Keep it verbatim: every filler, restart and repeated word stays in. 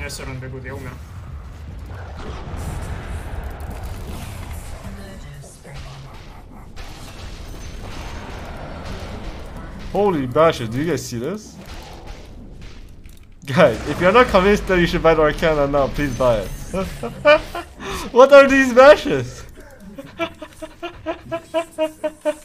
adesso non bevuti uno. Holy bashes, do you guys see this? Guys, if you're not convinced that you should buy the Arcana now, please buy it. What are these bashes?